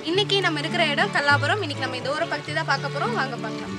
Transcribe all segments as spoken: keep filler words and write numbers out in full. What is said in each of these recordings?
இன்னைக்கு நம்ம இருக்கிற இடம் கல்லாபுரம். இன்னைக்கு நம்ம இந்த ஊரை பற்றி தான் பார்க்க போகிறோம். வாங்க பார்க்கலாம்.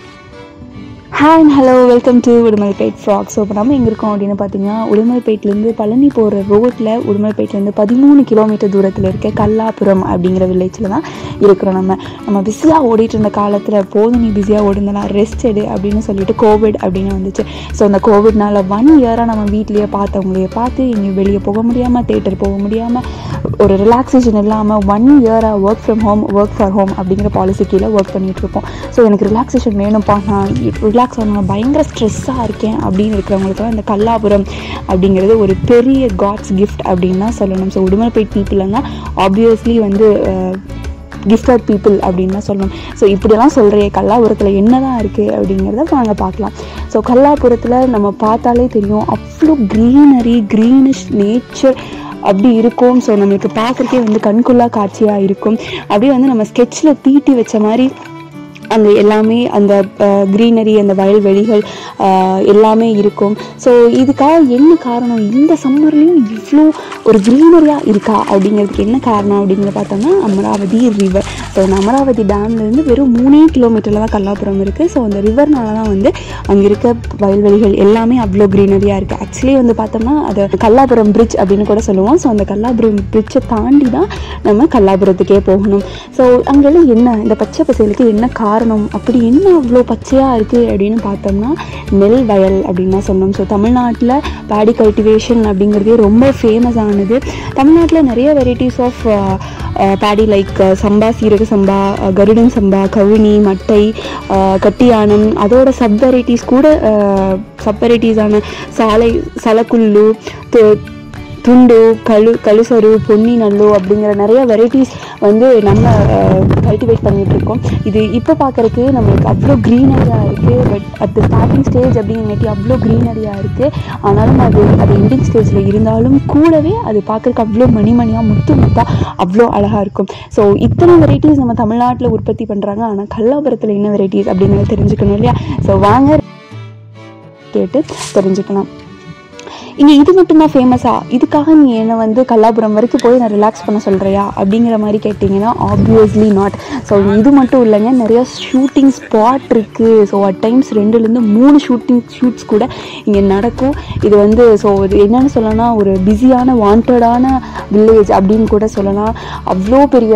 Hi and hello, welcome to Udumalpet frog. So இப்போ நம்ம எங்கே இருக்கோம் அப்படின்னு பார்த்தீங்கன்னா, உடுமல்பேட்லேருந்து பழனி போகிற ரோட்டில் உடுமல்பேட்லேருந்து பதிமூணு கிலோமீட்டர் தூரத்தில் இருக்க கல்லாபுரம் அப்படிங்கிற வில்லேஜில் தான் இருக்கிறோம். நம்ம நம்ம பிஸியாக ஓடிட்டு இருந்த காலத்தில் போதும் நீ பிஸியாக ஓடுந்தலாம், ரெஸ்ட் எடு அப்படின்னு சொல்லிட்டு கோவிட் அப்படின்னு வந்துச்சு. ஸோ அந்த கோவிட்னால ஒன் இயராக நம்ம வீட்லேயே பார்த்தவங்களையே பார்த்து இங்கே வெளியே போக முடியாமல், தேட்டர் போக முடியாமல், ஒரு ரிலாக்ஸேஷன் இல்லாமல் ஒன் இயராக work from home work for home அப்படிங்கிற பாலிசி கீழே ஒர்க் பண்ணிகிட்ருப்போம். ஸோ எனக்கு ரிலாக்ஸேஷன் வேணும்ப்பா, நான் ரிலாக்ஸ் ஆகணும், பயங்கர ஸ்ட்ரெஸ்ஸாக இருக்கேன் அப்படின்னு இருக்கிறவங்களுக்குலாம் இந்த கல்லாபுரம் அப்படிங்கிறது ஒரு பெரிய காட்ஸ் கிஃப்ட் அப்படின்னு தான் சொல்லணும். ஸோ உடுமல்பேட் பீப்புள்னா ஆப்வியஸ்லி வந்து கிஃப்டட் பீப்புள் அப்படின்னு தான் சொல்லணும். ஸோ இப்படியெல்லாம் சொல்கிறே கல்லாபுரத்தில் என்ன தான் இருக்குது அப்படிங்கிறத நாங்கள் பார்க்கலாம். ஸோ கல்லாபுரத்தில் நம்ம பார்த்தாலே தெரியும், அவ்வளோ க்ரீனரி, க்ரீனிஷ் நேச்சர் அப்படி இருக்கும். ஸோ நம்மளுக்கு பார்க்குறக்கே வந்து கண்கொள்ளா காட்சியாக இருக்கும். அப்படியே வந்து நம்ம ஸ்கெட்சில் தீட்டி வச்ச மாதிரி அந்த எல்லாமே அந்த க்ரீனரி, அந்த வயல்வெளிகள் எல்லாமே இருக்கும். ஸோ இதுக்காக என்ன காரணம், இந்த சம்மர்லேயும் இவ்வளோ ஒரு க்ரீனரியாக இருக்கா அப்படிங்கிறதுக்கு என்ன காரணம் அப்படிங்கிற பார்த்தோம்னா அமராவதி ரிவர். ஸோ அந்த அமராவதி டேம்லேருந்து வெறும் மூணே கிலோமீட்டரில் தான் கல்லாபுரம் இருக்குது. ஸோ அந்த ரிவர்னால தான் வந்து அங்கே இருக்க வயல்வெளிகள் எல்லாமே அவ்வளோ க்ரீனரியாக இருக்குது. ஆக்சுவலி வந்து பார்த்தோம்னா அது கல்லாபுரம் பிரிட்ஜ் அப்படின்னு கூட சொல்லுவோம். ஸோ அந்த கல்லாபுரம் பிரிட்ஜை தாண்டி தான் நம்ம கல்லாபுரத்துக்கே போகணும். ஸோ அங்கெல்லாம் என்ன இந்த பச்சை பசேலுக்கு என்ன காரணம், அப்படி என்ன அவ்வளோ பச்சையாக இருக்குது அப்படின்னு பார்த்தோம்னா நெல் வயல் அப்படின்னு தான் சொன்னோம். ஸோ தமிழ்நாட்டில் பேடி கல்டிவேஷன் அப்படிங்கிறதே ரொம்ப ஃபேமஸ் ஆனது. தமிழ்நாட்டில் நிறைய வெரைட்டிஸ் ஆஃப் பேடி லைக் சம்பா, சீரக சம்பா, கருடன் சம்பா, கவுனி, மட்டை, கட்டியானம், அதோட சப் வெரைட்டிஸ் கூட சப் வெரைட்டிஸான சாலை, சலக்குள்ளு, துண்டு, கழு கழுசரு, பொன்னி நல்லு அப்படிங்கிற நிறைய வெரைட்டிஸ் வந்து நம்ம கல்டிவேட் பண்ணிகிட்ருக்கோம். இது இப்போ பார்க்குறக்கு நம்மளுக்கு அவ்வளோ க்ரீனரியாக இருக்குது. But at the starting stage அப்படிங்கிறட்டி அவ்வளோ க்ரீனரியாக இருக்குது. ஆனாலும் அது அது எண்டிங் ஸ்டேஜில் இருந்தாலும் கூடவே அது பார்க்குறக்கு அவ்வளோ மணி மணியாக, முத்து முத்தாக அவ்வளோ அழகாக இருக்கும். ஸோ இத்தனை வெரைட்டிஸ் நம்ம தமிழ்நாட்டில் உற்பத்தி பண்ணுறாங்க. ஆனால் கல்லாபுரத்தில் என்ன வெரைட்டிஸ் அப்படிங்கிறத தெரிஞ்சுக்கணும் இல்லையா? ஸோ வாங்க கேட்டு தெரிஞ்சுக்கலாம். இங்கே இது மட்டும்தான் ஃபேமஸா, இதுக்காக நீ என்னை வந்து கல்லாபுரம் வரைக்கும் போய் நான் ரிலாக்ஸ் பண்ண சொல்கிறியா அப்படிங்கிற மாதிரி கேட்டிங்கன்னா ஆப்வியஸ்லி நாட். ஸோ இது மட்டும் இல்லைங்க, நிறையா ஷூட்டிங் ஸ்பாட் இருக்குது. ஸோ அட் டைம்ஸ் ரெண்டுலேருந்து மூணு ஷூட்டிங் ஷூட்ஸ் கூட இங்கே நடக்கும். இது வந்து ஸோ இது என்னென்னு சொல்லலாம், ஒரு பிஸியான வாண்டடான வில்லேஜ் அப்படின்னு கூட சொல்லலாம். அவ்வளோ பெரிய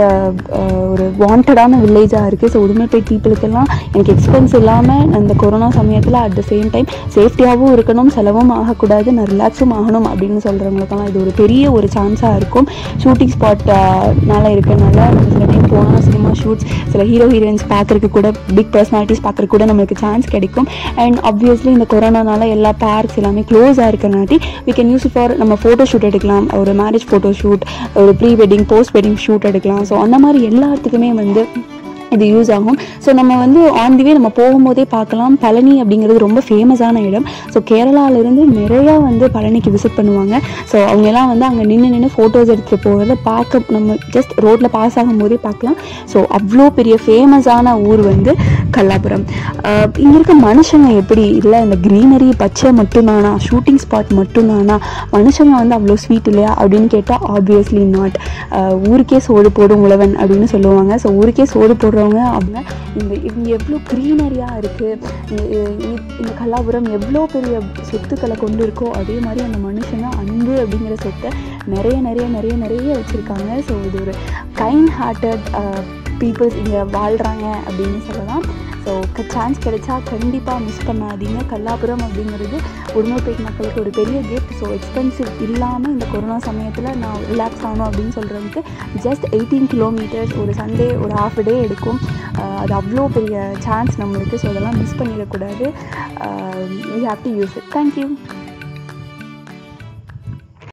ஒரு வாண்டடான வில்லேஜாக இருக்குது. ஸோ உடுமல்பேட் பீப்புளுக்கெல்லாம் எனக்கு எக்ஸ்பென்ஸ் இல்லாமல் அந்த கொரோனா சமயத்தில் அட் த சேம் டைம் சேஃப்டியாகவும் இருக்கணும், செலவும் ஆகக்கூடாது, நான் ரிலாக்ஸும் ஆகணும் அப்படின்னு சொல்கிறவங்களுக்கெல்லாம் இது ஒரு பெரிய ஒரு சான்ஸாக இருக்கும். ஷூட்டிங் ஸ்பாட்னால இருக்கிறனால நம்ம சில டைம் போனால் சினிமா ஷூட்ஸ், சில ஹீரோ ஹீரோயின்ஸ் பார்க்குறதுக்கு கூட, பிக் பர்சனாலிட்டிஸ் பார்க்குறதுக்கு கூட நம்மளுக்கு சான்ஸ் கிடைக்கும். அண்ட் ஆப்வியஸ்லி இந்த கொரோனானால எல்லா பார்க்ஸ் எல்லாமே க்ளோஸாக இருக்கிறனாட்டி வி கேன் யூஸ் ஃபார் நம்ம ஃபோட்டோ ஷூட் எடுக்கலாம், ஒரு மேரேஜ் ஃபோட்டோ ஷூட், ஒரு pre wedding, post wedding shoot எடுக்கலாம். ஸோ அந்த மாதிரி எல்லாத்துக்குமே வந்து இது யூஸ் ஆகும். ஸோ நம்ம வந்து ஆன் தி வே நம்ம போகும்போதே பார்க்கலாம், பழனி அப்படிங்கிறது ரொம்ப ஃபேமஸான இடம். ஸோ கேரளாவிலேருந்து நிறையா வந்து பழனிக்கு விசிட் பண்ணுவாங்க. ஸோ அவங்கெல்லாம் வந்து அங்கே நின்று நின்று ஃபோட்டோஸ் எடுத்துகிட்டு போகிறத பார்க்க நம்ம ஜஸ்ட் ரோட்டில் பாஸ் ஆகும்போதே பார்க்கலாம். ஸோ அவ்வளோ பெரிய ஃபேமஸான ஊர் வந்து கல்லாபுரம். இங்கே இருக்க மனுஷங்க எப்படி இல்லை, இந்த க்ரீனரி பச்சை மட்டும்தானா, ஷூட்டிங் ஸ்பாட் மட்டும்தானா, மனுஷங்க வந்து அவ்வளோ ஸ்வீட் இல்லையா அப்படின்னு கேட்டால் ஆப்வியஸ்லி நாட். ஊருக்கே சோறு போடும் உழவன் அப்படின்னு சொல்லுவாங்க. ஸோ ஊருக்கே சோறு போடுற அப்படின்னா இந்த இவங்க எவ்வளோ க்ரீனரியாக இருக்குது, இந்த கல்லாபுரம் எவ்வளோ பெரிய சொத்துக்களை கொண்டு இருக்கோ அதே மாதிரி அந்த மனுஷங்க அன்பு அப்படிங்கிற சொத்தை நிறைய நிறைய நிறைய நிறைய வச்சுருக்காங்க. ஸோ இது ஒரு கைண்ட் ஹார்ட்டட் பீப்புள்ஸ் இங்கே வாழ்கிறாங்க அப்படின்னு சொல்லலாம். ஸோ சான்ஸ் கிடைச்சா கண்டிப்பாக மிஸ் பண்ணாதீங்க. கல்லாபுரம் அப்படிங்கிறது உடுமல்பேட் மக்களுக்கு ஒரு பெரிய கிஃப்ட். ஸோ எக்ஸ்பென்சிவ் இல்லாமல் இந்த கொரோனா சமயத்தில் நான் ரிலாக்ஸ் ஆகணும் அப்படின்னு சொல்கிறதுக்கு ஜஸ்ட் எயிட்டீன் கிலோமீட்டர்ஸ், ஒரு சண்டே ஒரு ஹாஃப் டே எடுக்கும். அது அவ்வளோ பெரிய சான்ஸ் நம்மளுக்கு. ஸோ அதெல்லாம் மிஸ் பண்ணிடக்கூடாது. We have to use it. Thank you.